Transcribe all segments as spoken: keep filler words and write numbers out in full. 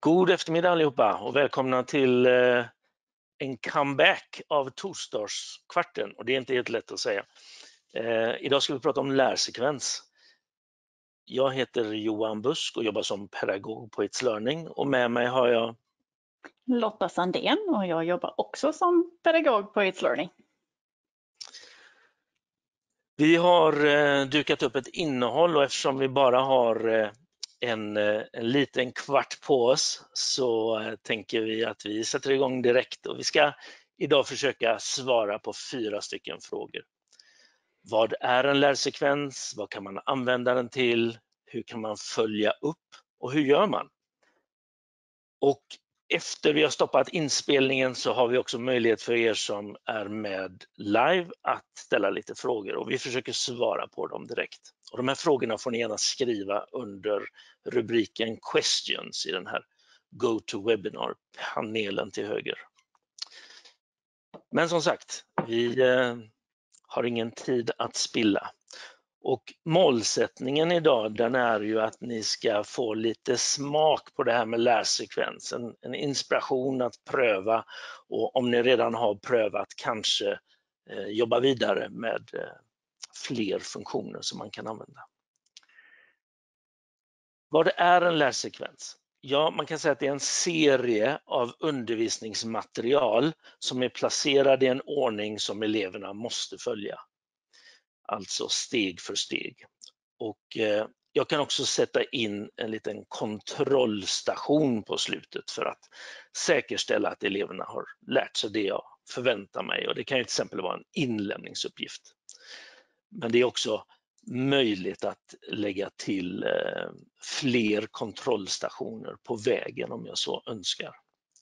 God eftermiddag allihopa och välkomna till eh, en comeback av torsdagskvarten. Och det är inte helt lätt att säga. Eh, idag ska vi prata om lärsekvens. Jag heter Johan Busk och jobbar som pedagog på It's Learning. Och med mig har jag Lotta Sandén och jag jobbar också som pedagog på It's Learning. Vi har eh, dukat upp ett innehåll och eftersom vi bara har eh, en, eh, en liten kvart på oss så eh, tänker vi att vi sätter igång direkt och vi ska idag försöka svara på fyra stycken frågor. Vad är en lärsekvens? Vad kan man använda den till? Hur kan man följa upp? Och hur gör man? Och efter vi har stoppat inspelningen så har vi också möjlighet för er som är med live att ställa lite frågor och vi försöker svara på dem direkt. Och de här frågorna får ni gärna skriva under rubriken questions i den här GoToWebinar-panelen till höger. Men som sagt, vi eh, har ingen tid att spilla. Och målsättningen idag den är ju att ni ska få lite smak på det här med lärsekvens, en, en inspiration att pröva och om ni redan har prövat kanske eh, jobba vidare med eh, fler funktioner som man kan använda. Vad är en lärsekvens? Ja, man kan säga att det är en serie av undervisningsmaterial som är placerade i en ordning som eleverna måste följa. Alltså steg för steg. Och eh, jag kan också sätta in en liten kontrollstation på slutet för att säkerställa att eleverna har lärt sig det jag förväntar mig. Och det kan ju till exempel vara en inlämningsuppgift. Men det är också möjligt att lägga till eh, fler kontrollstationer på vägen om jag så önskar.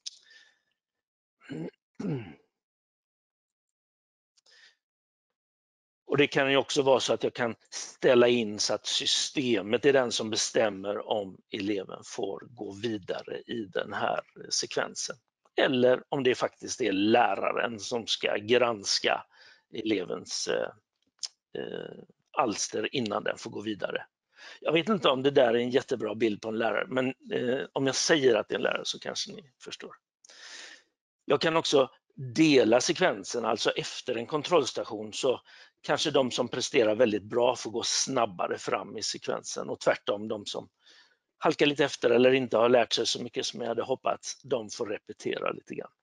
Och det kan ju också vara så att jag kan ställa in så att systemet är den som bestämmer om eleven får gå vidare i den här sekvensen. Eller om det faktiskt är läraren som ska granska elevens eh, alster innan den får gå vidare. Jag vet inte om det där är en jättebra bild på en lärare, men eh, om jag säger att det är en lärare så kanske ni förstår. Jag kan också dela sekvensen, alltså efter en kontrollstation så kanske de som presterar väldigt bra får gå snabbare fram i sekvensen och tvärtom de som halkar lite efter eller inte har lärt sig så mycket som jag hade hoppats, de får repetera lite grann.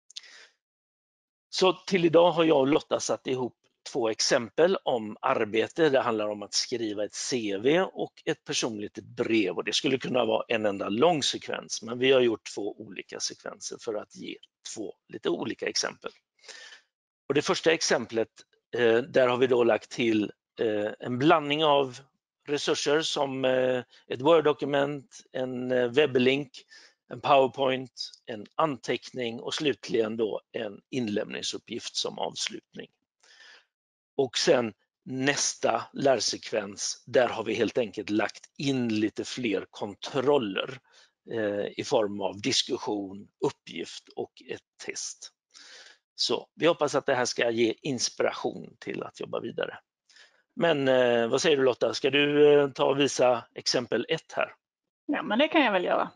Så till idag har jag och Lotta satt ihop två exempel om arbete. Det handlar om att skriva ett C V och ett personligt brev och det skulle kunna vara en enda lång sekvens, men vi har gjort två olika sekvenser för att ge två lite olika exempel. Och det första exemplet, eh, där har vi då lagt till eh, en blandning av resurser som eh, ett Word-dokument, en eh, webblink, en PowerPoint, en anteckning och slutligen då en inlämningsuppgift som avslutning. Och sen nästa lärsekvens, där har vi helt enkelt lagt in lite fler kontroller eh, i form av diskussion, uppgift och ett test. Så vi hoppas att det här ska ge inspiration till att jobba vidare. Men eh, vad säger du Lotta, ska du eh, ta och visa exempel ett här? Ja, men det kan jag väl göra.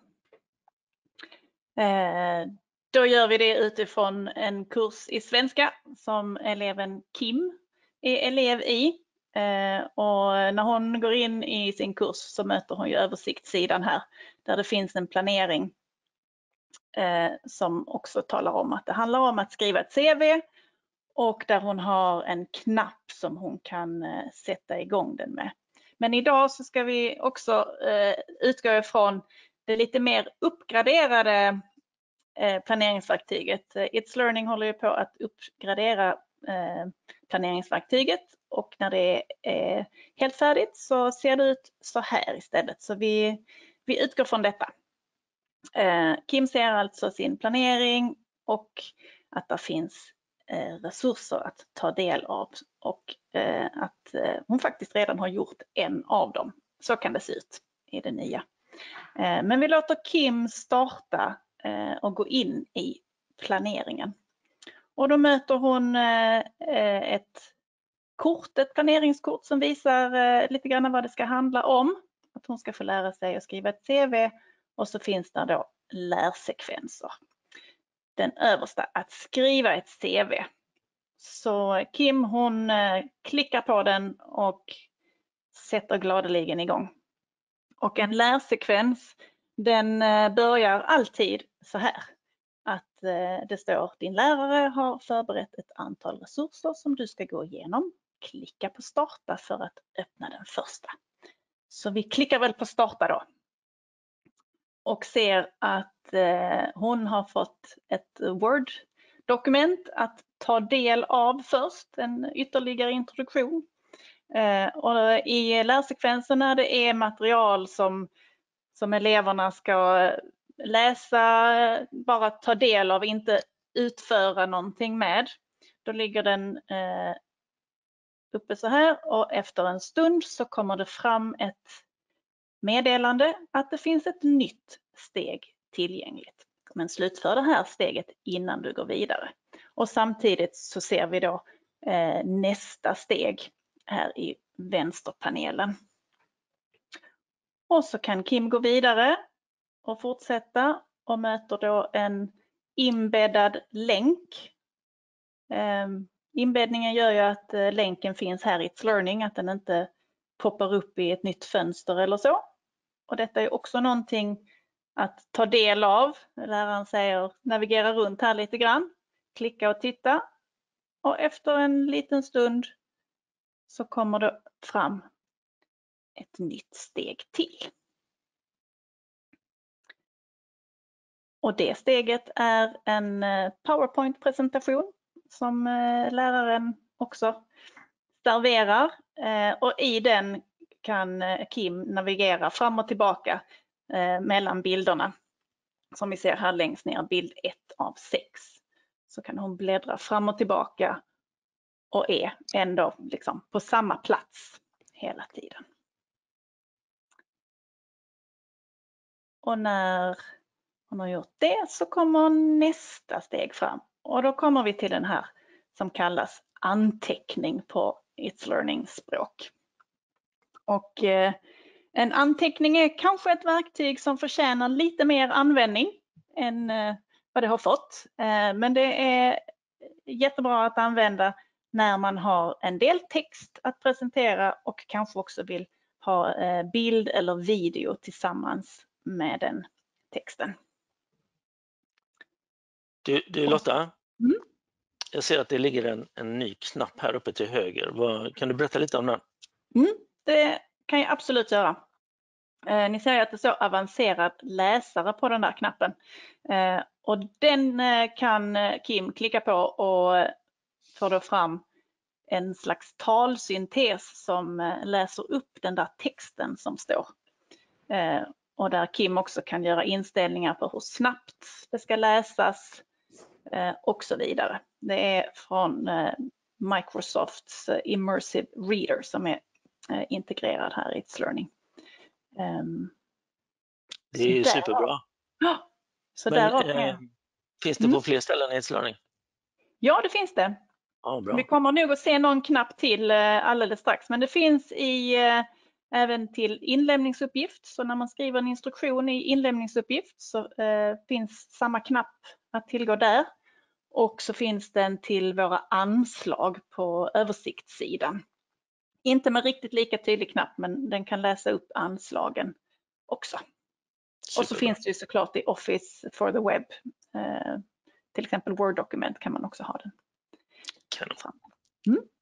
Eh, då gör vi det utifrån en kurs i svenska som eleven Kim är elev i. Eh, och när hon går in i sin kurs så möter hon ju översiktssidan här där det finns en planering eh, som också talar om att det handlar om att skriva ett C V och där hon har en knapp som hon kan eh, sätta igång den med. Men idag så ska vi också eh, utgå ifrån det lite mer uppgraderade eh, planeringsverktyget. It's Learning håller ju på att uppgradera eh, planeringsverktyget och när det är helt färdigt så ser det ut så här istället. Så vi, vi utgår från detta. Eh, Kim ser alltså sin planering och att det finns eh, resurser att ta del av och eh, att eh, hon faktiskt redan har gjort en av dem. Så kan det se ut i det nya. Eh, men vi låter Kim starta eh, och gå in i planeringen. Och då möter hon eh, ett kort, ett planeringskort som visar eh, lite grann vad det ska handla om. Att hon ska få lära sig att skriva ett C V och så finns det då lärsekvenser. Den översta, att skriva ett C V. Så Kim hon eh, klickar på den och sätter gladeligen igång. Och en lärsekvens, den eh, börjar alltid så här. Att eh, det står din lärare har förberett ett antal resurser som du ska gå igenom. Klicka på starta för att öppna den första. Så vi klickar väl på starta då. Och ser att eh, hon har fått ett Word-dokument att ta del av först, en ytterligare introduktion. Eh, och i lärsekvensen när det är material som, som eleverna ska läsa, bara ta del av, inte utföra någonting med. Då ligger den eh, uppe så här och efter en stund så kommer det fram ett meddelande att det finns ett nytt steg tillgängligt. Men slutför det här steget innan du går vidare. Och samtidigt så ser vi då eh, nästa steg här i vänsterpanelen. Och så kan Kim gå vidare och fortsätta och möter då en inbäddad länk. Eh, inbäddningen gör ju att eh, länken finns här i It's Learning, att den inte poppar upp i ett nytt fönster eller så. Och detta är också någonting att ta del av. Läraren säger navigera runt här lite grann, klicka och titta. Och efter en liten stund så kommer det fram ett nytt steg till. Och det steget är en PowerPoint-presentation som läraren också serverar. Och i den kan Kim navigera fram och tillbaka mellan bilderna. Som vi ser här längst ner, bild ett av sex. Så kan hon bläddra fram och tillbaka och är ändå liksom på samma plats hela tiden. Och när hon har gjort det så kommer nästa steg fram. Och då kommer vi till den här som kallas anteckning på It's Learning-språk. Och eh, en anteckning är kanske ett verktyg som förtjänar lite mer användning än eh, vad det har fått. Eh, men det är jättebra att använda när man har en del text att presentera och kanske också vill ha eh, bild eller video tillsammans med den texten. Du, du Lotta, mm. jag ser att det ligger en, en ny knapp här uppe till höger. Vad, kan du berätta lite om den? Mm, det kan jag absolut göra. Eh, ni ser att det står avancerad läsare på den där knappen. Eh, och den eh, kan Kim klicka på och får då fram en slags talsyntes som eh, läser upp den där texten som står. Eh, och där Kim också kan göra inställningar på hur snabbt det ska läsas eh, och så vidare. Det är från eh, Microsofts eh, Immersive Reader som är eh, integrerad här i It's Learning. Um, det är så superbra. Där, så Men, där eh, finns det mm. på fler ställen i It's Learning? Ja, det finns det. Ja, bra. Vi kommer nog att se någon knapp till eh, alldeles strax. Men det finns i, eh, även till inlämningsuppgift. Så när man skriver en instruktion i inlämningsuppgift så eh, finns samma knapp att tillgå där. Och så finns den till våra anslag på översiktssidan. Inte med riktigt lika tydlig knapp, men den kan läsa upp anslagen också. Superbra. Och så finns det ju såklart i Office for the Web. Eh, till exempel Word-dokument kan man också ha den. Mm.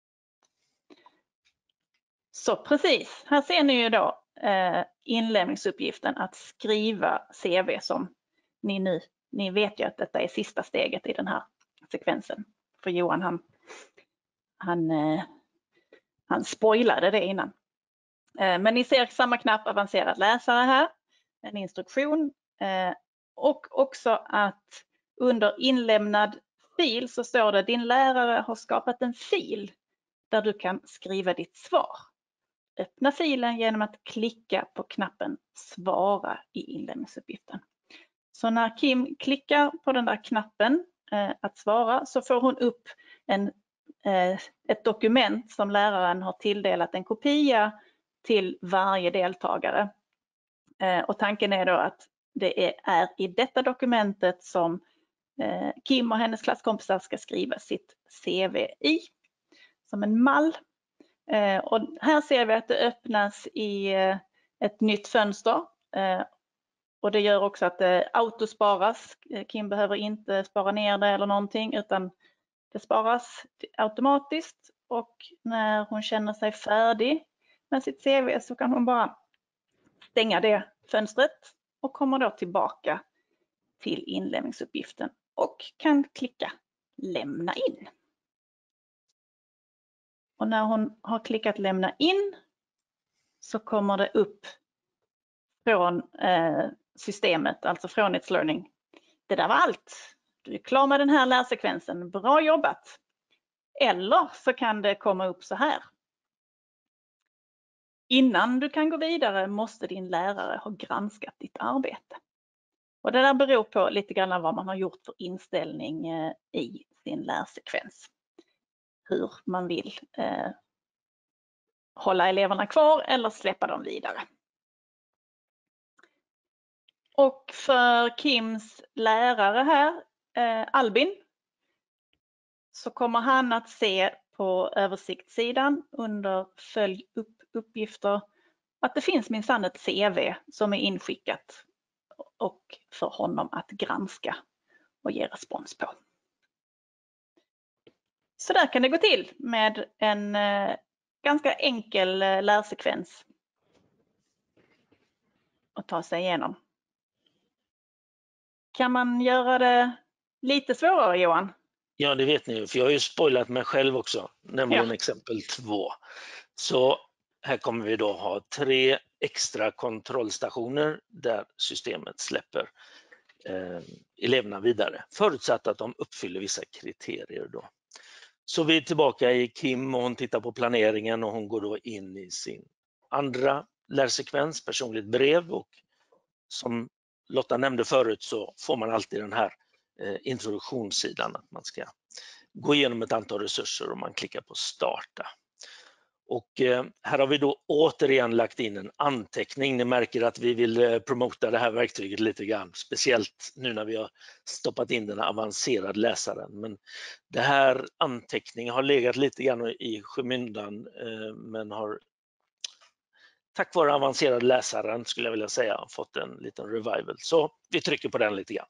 Så precis, här ser ni ju då eh, inlämningsuppgiften att skriva C V som ni nu, ni vet ju att detta är sista steget i den här sekvensen. För Johan han, han, eh, han spoilade det innan. Eh, men ni ser samma knapp avancerad läsare här, en instruktion eh, och också att under inlämnad fil så står det din lärare har skapat en fil där du kan skriva ditt svar. Öppna filen genom att klicka på knappen svara i inlämningsuppgiften. Så när Kim klickar på den där knappen eh, att svara så får hon upp en, eh, ett dokument som läraren har tilldelat en kopia till varje deltagare. Eh, och tanken är då att det är, är i detta dokumentet som eh, Kim och hennes klasskompisar ska skriva sitt C V i, som en mall. Eh, och här ser vi att det öppnas i eh, ett nytt fönster. Eh, och det gör också att det autosparas. Kim behöver inte spara ner det eller någonting, utan det sparas automatiskt. Och när hon känner sig färdig med sitt C V så kan hon bara stänga det fönstret och kommer då tillbaka till inlämningsuppgiften och kan klicka lämna in. Och när hon har klickat lämna in så kommer det upp från eh, systemet, alltså från It's Learning. Det där var allt. Du är klar med den här lärsekvensen. Bra jobbat! Eller så kan det komma upp så här. Innan du kan gå vidare måste din lärare ha granskat ditt arbete. Och det där beror på lite grann vad man har gjort för inställning eh, i sin lärsekvens. Hur man vill eh, hålla eleverna kvar eller släppa dem vidare. Och för Kims lärare här, eh, Albin, så kommer han att se på översiktssidan under följ upp uppgifter att det finns minsann ett C V som är inskickat och för honom att granska och ge respons på. Så där kan det gå till med en eh, ganska enkel eh, lärsekvens att ta sig igenom. Kan man göra det lite svårare, Johan? Ja, det vet ni, för jag har ju spoilat mig själv också, nämligen ja. Exempel två. Så här kommer vi då ha tre extra kontrollstationer där systemet släpper eh, eleverna vidare, förutsatt att de uppfyller vissa kriterier då. Så vi är tillbaka i Kim och hon tittar på planeringen och hon går då in i sin andra lärsekvens, personligt brev, och som Lotta nämnde förut så får man alltid den här eh, introduktionssidan att man ska gå igenom ett antal resurser och man klickar på starta. Och eh, här har vi då återigen lagt in en anteckning. Ni märker att vi vill eh, promota det här verktyget lite grann, speciellt nu när vi har stoppat in den avancerade läsaren. Men det här anteckningen har legat lite grann i skymundan eh, men har tack vare avancerad läsaren skulle jag vilja säga fått en liten revival. Så vi trycker på den lite grann.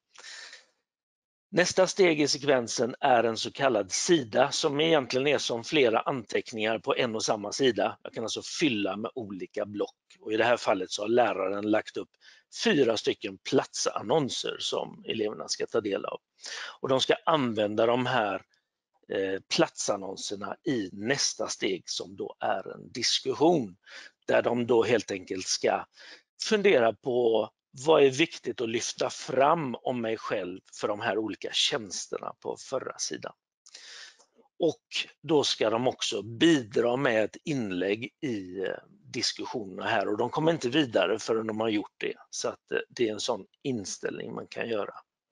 Nästa steg i sekvensen är en så kallad sida som egentligen är som flera anteckningar på en och samma sida. Jag kan alltså fylla med olika block och i det här fallet så har läraren lagt upp fyra stycken platsannonser som eleverna ska ta del av. Och de ska använda de här eh, platsannonserna i nästa steg som då är en diskussion där de då helt enkelt ska fundera på vad är viktigt att lyfta fram om mig själv för de här olika tjänsterna på förra sidan. Och då ska de också bidra med ett inlägg i diskussionerna här och de kommer inte vidare förrän de har gjort det. Så att det är en sån inställning man kan göra.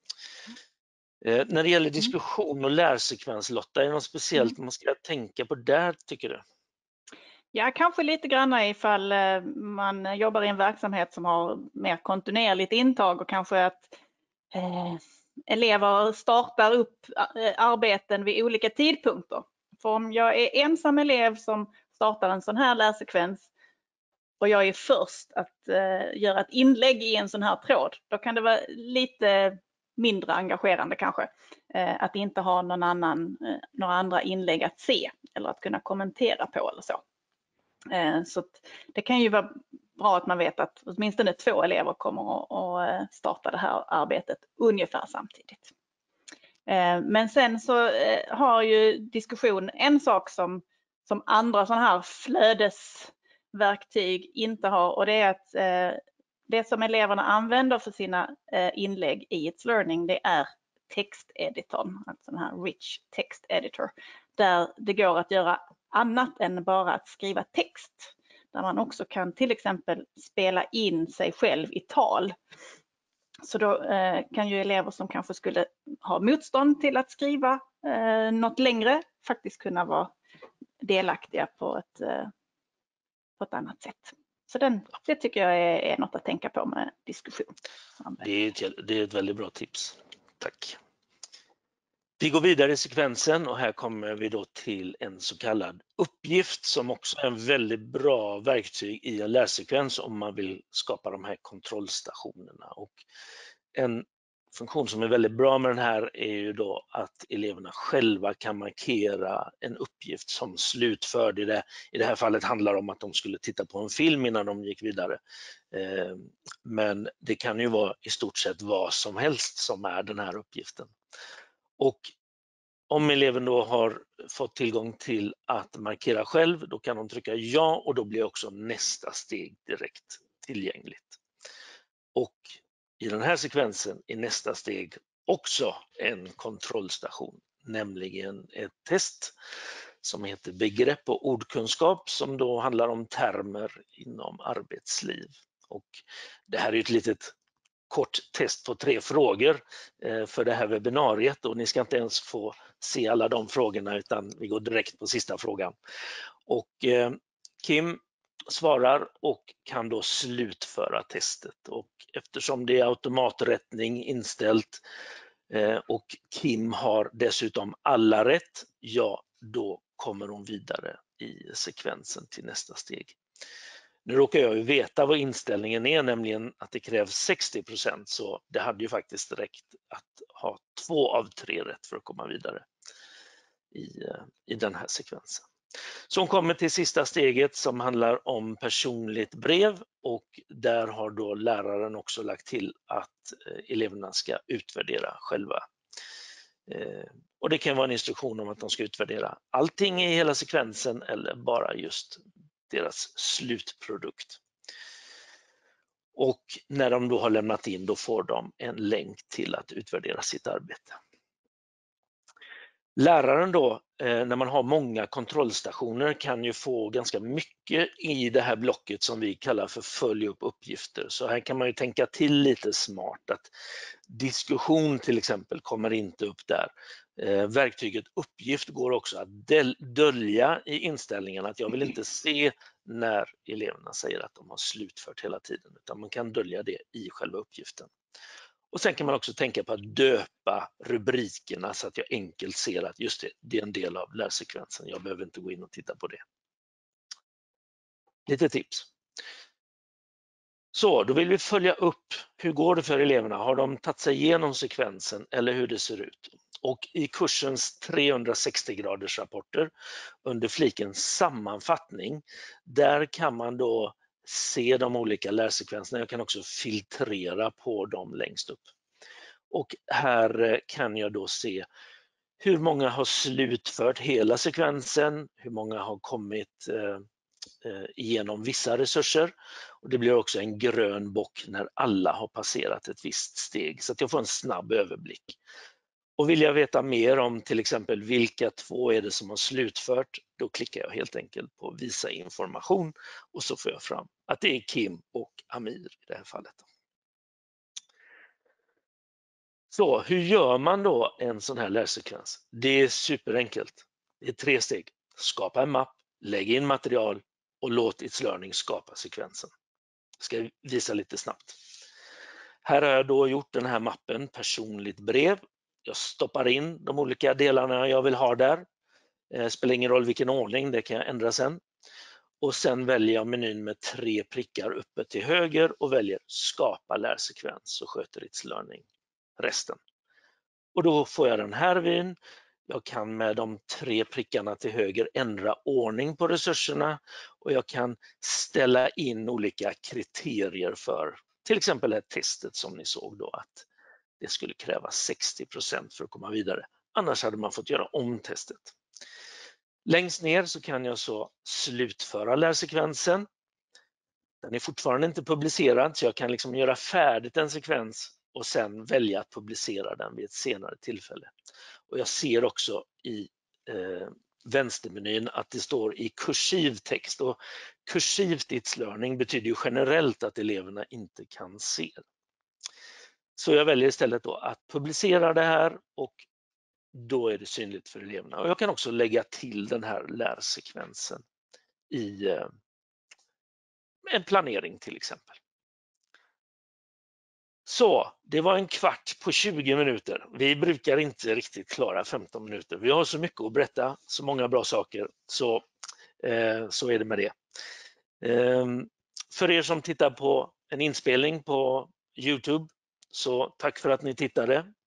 Eh, när det gäller diskussion och lärsekvens, Lotta, är det något speciellt man ska tänka på där tycker du? Ja, kanske lite grann ifall man jobbar i en verksamhet som har mer kontinuerligt intag och kanske att eh, elever startar upp arbeten vid olika tidpunkter. För om jag är ensam elev som startar en sån här lärsekvens och jag är först att eh, göra ett inlägg i en sån här tråd, då kan det vara lite mindre engagerande kanske eh, att inte ha någon annan, eh, några andra inlägg att se eller att kunna kommentera på eller så. Så det kan ju vara bra att man vet att åtminstone två elever kommer att starta det här arbetet ungefär samtidigt. Men sen så har ju diskussion en sak som, som andra sådana här flödesverktyg inte har, och det är att det som eleverna använder för sina inlägg i It's Learning, det är texteditorn, alltså den här Rich Text Editor, där det går att göra annat än bara att skriva text. Där man också kan till exempel spela in sig själv i tal. Så då eh, kan ju elever som kanske skulle ha motstånd till att skriva eh, något längre faktiskt kunna vara delaktiga på ett, eh, på ett annat sätt. Så den, det tycker jag är, är något att tänka på med diskussion. Det är, ett, det är ett väldigt bra tips. Tack. Vi går vidare i sekvensen och här kommer vi då till en så kallad uppgift som också är en väldigt bra verktyg i en lärsekvens om man vill skapa de här kontrollstationerna. Och en funktion som är väldigt bra med den här är ju då att eleverna själva kan markera en uppgift som slutförd. I det, i det här fallet handlar det om att de skulle titta på en film innan de gick vidare. Eh, men det kan ju vara i stort sett vad som helst som är den här uppgiften. Och om eleven då har fått tillgång till att markera själv, då kan de trycka ja och då blir också nästa steg direkt tillgängligt. Och i den här sekvensen är nästa steg också en kontrollstation, nämligen ett test som heter begrepp och ordkunskap som då handlar om termer inom arbetsliv. Och det här är ett litet kort test på tre frågor för det här webbinariet och ni ska inte ens få se alla de frågorna utan vi går direkt på sista frågan. Och eh, Kim svarar och kan då slutföra testet och eftersom det är automaträttning inställt eh, och Kim har dessutom alla rätt, ja då kommer hon vidare i sekvensen till nästa steg. Nu råkar jag ju veta vad inställningen är, nämligen att det krävs sextio procent, så det hade ju faktiskt räckt att ha två av tre rätt för att komma vidare i, i den här sekvensen. Så hon kommer till sista steget som handlar om personligt brev och där har då läraren också lagt till att eleverna ska utvärdera själva. Och det kan vara en instruktion om att de ska utvärdera allting i hela sekvensen eller bara just deras slutprodukt. Och när de då har lämnat in, då får de en länk till att utvärdera sitt arbete. Läraren då, när man har många kontrollstationer, kan ju få ganska mycket i det här blocket som vi kallar för följ upp uppgifter. Så här kan man ju tänka till lite smart att diskussion till exempel kommer inte upp där. Verktyget uppgift går också att dölja i inställningarna, att jag vill inte se när eleverna säger att de har slutfört hela tiden, utan man kan dölja det i själva uppgiften. Och sen kan man också tänka på att döpa rubrikerna så att jag enkelt ser att just det, det är en del av lärsekvensen. Jag behöver inte gå in och titta på det. Lite tips. Så, då vill vi följa upp. Hur går det för eleverna? Har de tagit sig igenom sekvensen eller hur det ser ut? Och i kursens trehundrasextio graders rapporter under fliken sammanfattning, där kan man då se de olika lärsekvenserna. Jag kan också filtrera på dem längst upp. Och här kan jag då se hur många har slutfört hela sekvensen, hur många har kommit eh, igenom vissa resurser. Och det blir också en grön bock när alla har passerat ett visst steg så att jag får en snabb överblick. Och vill jag veta mer om till exempel vilka två är det som har slutfört, då klickar jag helt enkelt på visa information och så får jag fram att det är Kim och Amir i det här fallet. Så hur gör man då en sån här lärsekvens? Det är superenkelt. Det är tre steg. Skapa en mapp, lägg in material och låt It's Learning skapa sekvensen. Jag ska visa lite snabbt. Här har jag då gjort den här mappen personligt brev. Jag stoppar in de olika delarna jag vill ha där. Det spelar ingen roll vilken ordning, det kan jag ändra sen. Och sen väljer jag menyn med tre prickar uppe till höger och väljer skapa lärsekvens, så sköter It's Learning resten. Och då får jag den här vyn. Jag kan med de tre prickarna till höger ändra ordning på resurserna och jag kan ställa in olika kriterier för till exempel det här testet som ni såg då, att det skulle kräva sextio procent för att komma vidare. Annars hade man fått göra om testet. Längst ner så kan jag så slutföra lärsekvensen. Den är fortfarande inte publicerad så jag kan liksom göra färdigt en sekvens och sen välja att publicera den vid ett senare tillfälle. Och jag ser också i eh, vänstermenyn att det står i kursiv text och kursivt It's Learning betyder ju generellt att eleverna inte kan se. Så jag väljer istället då att publicera det här och då är det synligt för eleverna. Och jag kan också lägga till den här lärsekvensen i en planering till exempel. Så, det var en kvart på tjugo minuter. Vi brukar inte riktigt klara femton minuter. Vi har så mycket att berätta, så många bra saker, så, eh, så är det med det. Eh, för er som tittar på en inspelning på YouTube, så tack för att ni tittade.